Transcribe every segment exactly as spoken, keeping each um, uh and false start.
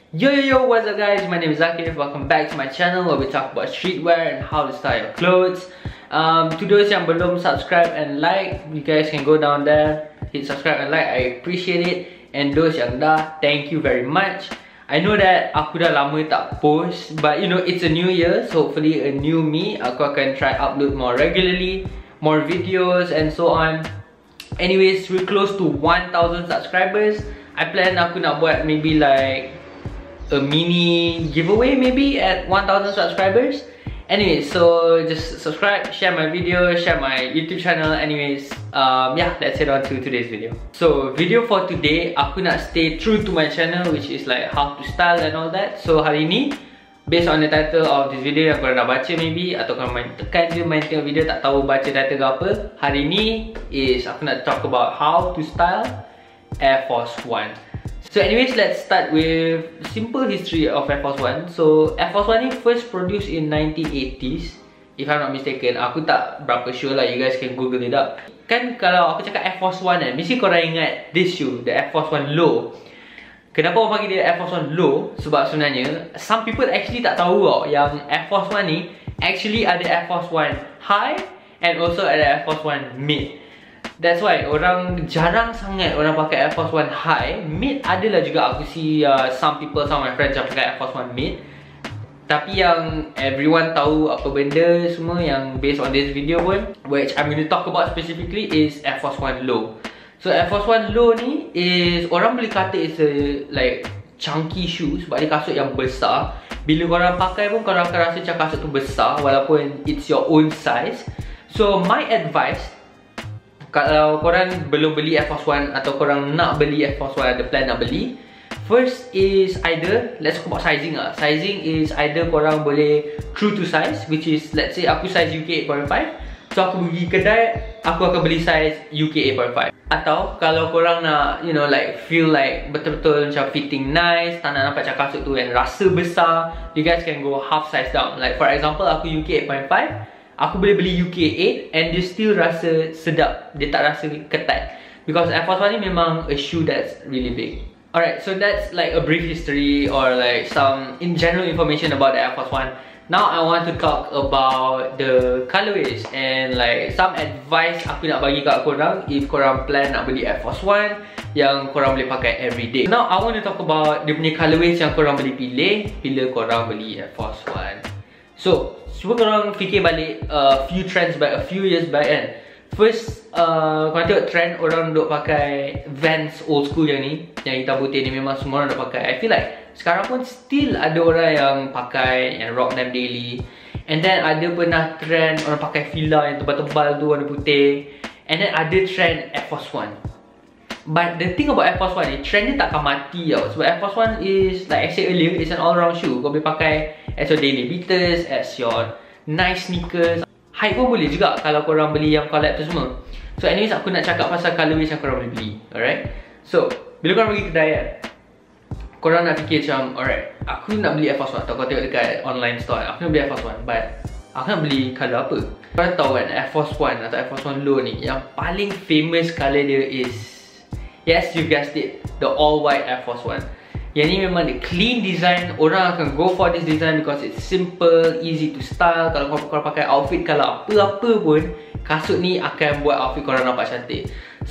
Yo yo yo, what's up guys, my name is Zakir. Welcome back to my channel where we talk about streetwear and how to style your clothes. Um, to those yang belum subscribe and like, you guys can go down there, hit subscribe and like, I appreciate it. And those yang dah, thank you very much. I know that aku dah lama tak post, but you know, it's a new year, so hopefully a new me. Aku akan try upload more regularly, more videos and so on. Anyways, we're close to one thousand subscribers. I plan aku nak buat maybe like a mini giveaway maybe at one thousand subscribers. Anyways, so just subscribe, share my video, share my YouTube channel. Anyways, um, yeah, let's head on to today's video. So video for today, aku nak stay true to my channel, which is like how to style and all that. So hari ni, based on the title of this video yang korang dah baca maybe, atau korang main tekan je main tengok video tak tahu baca title ke apa, hari ni is aku nak talk about how to style Air Force One. So anyways, let's start with simple history of Air Force One. So Air Force One ni first produced in nineteen eighties, if I'm not mistaken. Aku tak berapa sure lah, you guys can google it up. Kan kalau aku cakap Air Force One kan, mesti korang ingat this shoe, the Air Force One Low. Kenapa orang panggil dia Air Force One Low? Sebab sebenarnya some people actually tak tahu tau, yang Air Force One ni actually ada Air Force One High and also ada Air Force One Mid. That's why orang jarang sangat orang pakai Air Force One High. Mid adalah juga aku see uh, some people, some of my friends yang pakai Air Force One Mid. Tapi yang everyone tahu apa benda semua yang based on this video pun, which I'm going to talk about specifically, is Air Force One Low. So Air Force One Low ni is, orang boleh kata it's a like chunky shoe sebab dia kasut yang besar. Bila korang pakai pun korang akan rasa macam kasut tu besar walaupun it's your own size. So my advice, kalau korang belum beli Air Force One atau korang nak beli Air Force One, ada plan nak beli, first is either, let's talk about sizing lah. Sizing is either korang boleh true to size, which is let's say aku size U K eight point five, so aku pergi kedai, aku akan beli size U K eight point five. Atau kalau korang nak, you know, like feel like betul-betul macam fitting nice, tak nak nampak macam kasut tu yang rasa besar, you guys can go half size down. Like for example, aku U K eight point five, aku boleh beli U K eight and dia still rasa sedap, dia tak rasa ketat. Because Air Force One ni memang a shoe that's really big. Alright, so that's like a brief history or like some in general information about the Air Force One. Now I want to talk about the colorways and like some advice aku nak bagi kat korang if korang plan nak beli Air Force One yang korang boleh pakai everyday. Now I want to talk about dia punya colorways yang korang boleh pilih bila korang beli Air Force One. So cuba korang fikir balik a uh, few trends back, a few years back kan. First, uh, korang tengok trend orang duk pakai Vans old school yang ni, yang hitam putih ni, memang semua orang duk pakai. I feel like sekarang pun still ada orang yang pakai, yang rock them daily. And then ada pernah trend orang pakai Fila yang tebal-tebal tu warna putih. And then ada trend Air Force One. But the thing about Air Force One ni, trend dia takkan mati tau. Sebab Air Force One is, like I said earlier, it's an all-round shoe. Kau boleh pakai as your daily beaters, as your nice sneakers. High pun boleh juga kalau korang beli yang collab tu semua. So anyways, aku nak cakap pasal colorways yang korang boleh beli. Alright? So, bila korang pergi kedai kan, korang nak fikir macam, alright, aku nak beli Air Force One. Atau kau tengok dekat online store, aku nak beli Air Force One, but aku nak beli colour apa? Korang tahu kan, Air Force One atau Air Force One Low ni, yang paling famous colour dia is, yes, you guessed it, the all white Air Force One. Yang ni memang the clean design. Orang akan go for this design because it's simple, easy to style. Kalau korang pakai outfit kalau apa-apa pun, kasut ni akan buat outfit korang nampak cantik.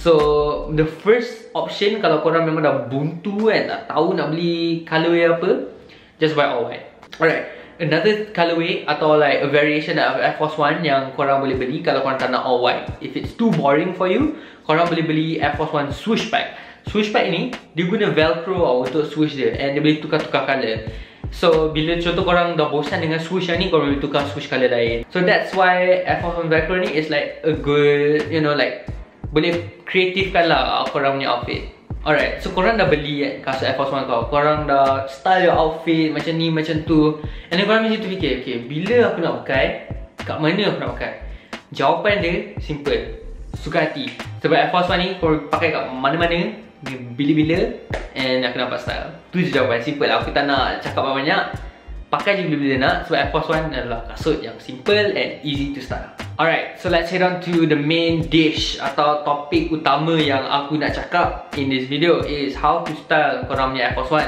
So the first option, kalau korang memang dah buntu kan, tak tahu nak beli colorway apa, just buy all white. Alright, another colorway atau like a variation of Air Force One yang korang boleh beli kalau korang tak nak all white, if it's too boring for you, korang boleh beli Air Force One Swooshback. Swooshback ni, dia guna velcro tau untuk swoosh dia, and dia boleh tukar-tukar colour. So bila contoh korang dah bosan dengan swoosh yang ni, korang boleh tukar swoosh colour lain. So that's why Air Force One velcro ni is like a good, you know, like boleh kreatifkan lah korang punya outfit. Alright, so korang dah beli kan kasut Air Force One kau, korang dah style your outfit macam ni, macam tu, and then korang mesti tu fikir, okay, bila aku nak pakai, kat mana aku nak pakai? Jawapan dia simple, suka hati. Sebab Air Force One ni korang pakai kat mana-mana, bila-bila, and aku nampak style. Tu je jawapan, simple lah. Aku tak nak cakap banyak, pakai je bila-bila nak. Sebab Air Force One adalah kasut yang simple and easy to style. Alright, so let's head on to the main dish atau topik utama yang aku nak cakap in this video is how to style korang punya Air Force One.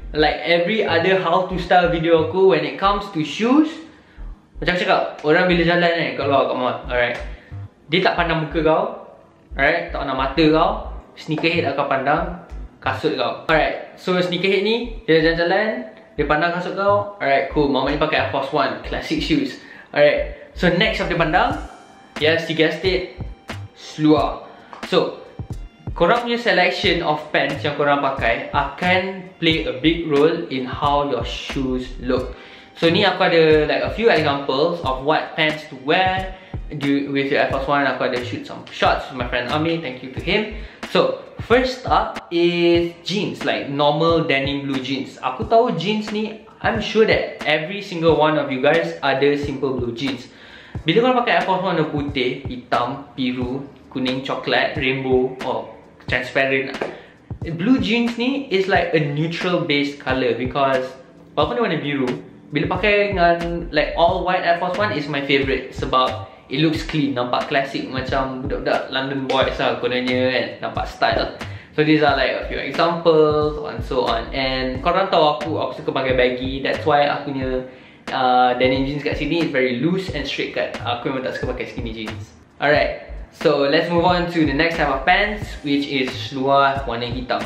like every other how to style video aku, when it comes to shoes, macam aku cakap, orang bila jalan kan kat luar kat mall, alright, dia tak pandang muka kau, alright, tak pandang mata kau, sneakerhead akan pandang kasut kau. Alright, so sneakerhead ni dia jalan-jalan, dia pandang kasut kau, alright, cool, Mama ni pakai Air Force One, classic shoes. Alright, so next yang dia pandang, yes, you guessed it, seluar. So korang punya selection of pants yang korang pakai akan play a big role in how your shoes look. So ni aku ada like a few examples of what pants to wear do with your Air Force One. Aku ada shoot some shots with my friend Ami, thank you to him. So first up is jeans, like normal denim blue jeans. Aku tahu jeans ni, I'm sure that every single one of you guys ada simple blue jeans. Bila korang pakai Air Force One warna putih, hitam, biru, kuning, coklat, rainbow or transparent, blue jeans ni is like a neutral based colour, because walaupun dia warna biru, bila pakai dengan like all white Air Force One is my favourite sebab it looks clean, nampak classic macam budak-budak London boys lah kononnya kan, nampak style. So these are like a few examples and so on. And korang tahu aku, aku suka pakai baggy, that's why aku punya uh, denim jeans kat sini is very loose and straight cut. Aku memang tak suka pakai skinny jeans. Alright, so let's move on to the next type of pants, which is seluar warna hitam.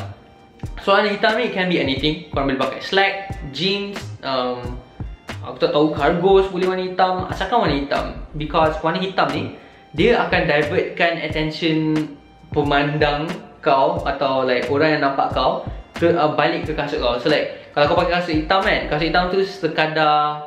So warna hitam ni can be anything. Korang boleh pakai slack, jeans, um, aku tak tahu, cargos boleh warna hitam, asalkan warna hitam. Because warna hitam ni, dia akan divertkan attention pemandang kau atau like orang yang nampak kau ke, uh, balik ke kasut kau. So like kalau kau pakai kasut hitam kan, kasut hitam tu sekadar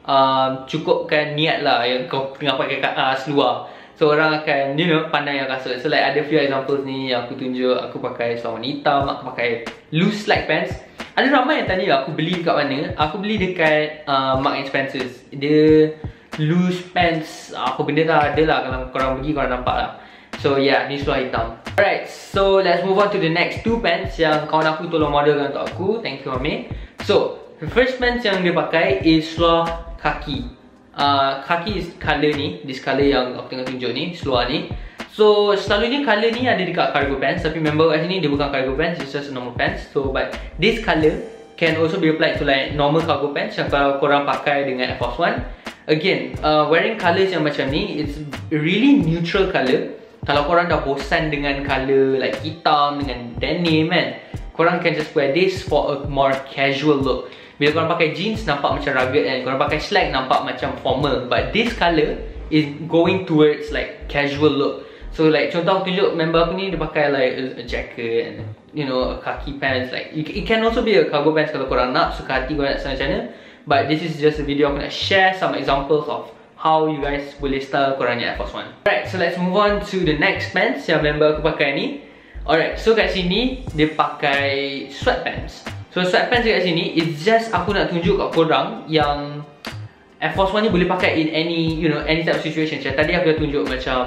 uh, cukupkan niat lah yang kau tengah pakai uh, seluar. So orang akan, you know, pandang yang kasut. So like ada few examples ni yang aku tunjuk. Aku pakai seluar warna hitam, aku pakai loose slack pants. Ada ramai yang tanya aku beli kat mana. Aku beli dekat uh, Marks and Spencer. Dia loose pants, apa benda tak ada lah. Kalau korang pergi korang nampak lah. So yeah, ni seluar hitam. Alright, so let's move on to the next two pants yang kawan aku tolong modelkan untuk aku. Thank you Amir. So the first pants yang dia pakai is seluar kaki. uh, Kaki is colour ni, this colour yang aku tengah tunjuk ni, seluar ni. So selalunya colour ni ada dekat cargo pants, tapi member kat sini dia bukan cargo pants, it's just a normal pants. So but this colour can also be applied to like normal cargo pants yang kalau korang pakai dengan Air Force One. Again, uh, wearing colours yang macam ni, it's really neutral colour. Kalau korang dah bosan dengan colour like hitam dengan denim kan, korang can just wear this for a more casual look. Bila korang pakai jeans nampak macam rugged kan, korang pakai slack nampak macam formal. But this colour is going towards like casual look. So like contoh aku tunjuk member aku ni, dia pakai like a, a jacket and you know, a khaki pants. Like it can also be a cargo pants kalau korang nak, suka hati korang nak macam mana. But this is just a video aku nak share some examples of how you guys boleh style korangnya Air Force One. Alright, so let's move on to the next pants yang member aku pakai ni. Alright, so kat sini dia pakai sweatpants. So sweatpants kat sini, it's just aku nak tunjuk kat korang yang Air Force One ni boleh pakai in any, you know, any type of situation. Macam tadi aku dah tunjuk macam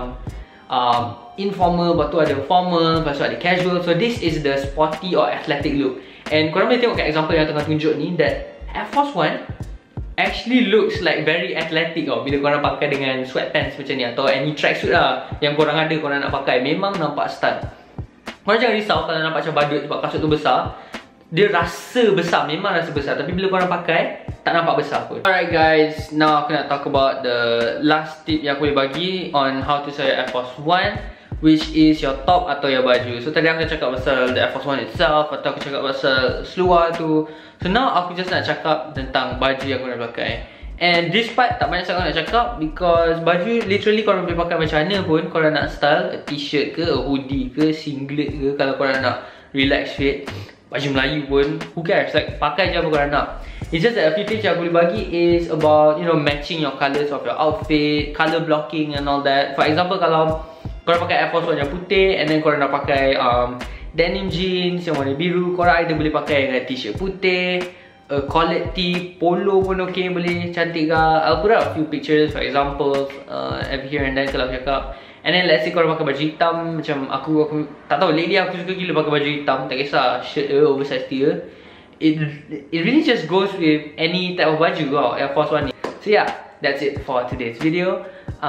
um, informal, lepas tu ada formal, lepas tu ada casual. So this is the sporty or athletic look. And korang boleh tengok kat example yang tengah tunjuk ni, that Air Force One actually looks like very athletic tau bila korang pakai dengan sweatpants macam ni, atau any tracksuit lah yang korang ada, korang nak pakai, memang nampak style. Korang jangan risau kalau nampak macam badut sebab kasut tu besar. Dia rasa besar, memang rasa besar, tapi bila korang pakai tak nampak besar pun. Alright guys, now aku nak talk about the last tip yang aku boleh bagi on how to style Air Force One, which is your top atau your baju. So tadi aku cakap pasal the Air Force One itself, atau aku cakap pasal seluar tu. So now aku just nak cakap tentang baju yang aku nak pakai. And this part tak banyak sangat nak cakap, because baju literally korang boleh pakai macam mana pun korang nak style. A t-shirt ke, a hoodie ke, singlet ke, kalau korang nak relax fit, baju Melayu pun, who cares, like pakai je apa korang nak. It's just that a few tips yang aku boleh bagi is about, you know, matching your colours of your outfit, colour blocking and all that. For example, kalau korang pakai Air Force One yang putih and then korang nak pakai um, denim jeans yang warna biru, korang either boleh pakai dengan t-shirt putih, a collared tee, polo pun ok, boleh cantik ke. I'll put out a few pictures for example uh, every here and then kalau aku cakap. And then let's say korang pakai baju hitam, macam aku, aku tak tahu, lately aku suka gila pakai baju hitam, tak kisah shirt ke, oversize tee ke. It, it really just goes with any type of baju wow, Air Force One ni. So yeah, that's it for today's video.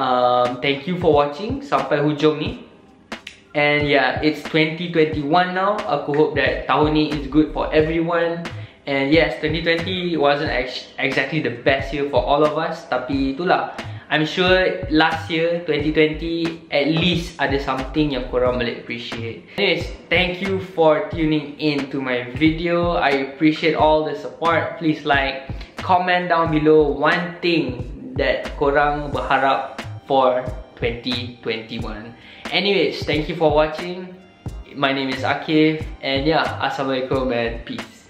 Um, thank you for watching sampai hujung ni. And yeah, it's twenty twenty-one now. Aku hope that tahun ni is good for everyone. And yes, twenty twenty wasn't ex exactly the best year for all of us, tapi itulah, I'm sure last year twenty twenty at least ada something yang korang boleh appreciate. Anyways, thank you for tuning in to my video. I appreciate all the support. Please like, comment down below one thing that korang berharap for twenty twenty-one. Anyways, thank you for watching. My name is Akif, and yeah, Assalamualaikum and peace.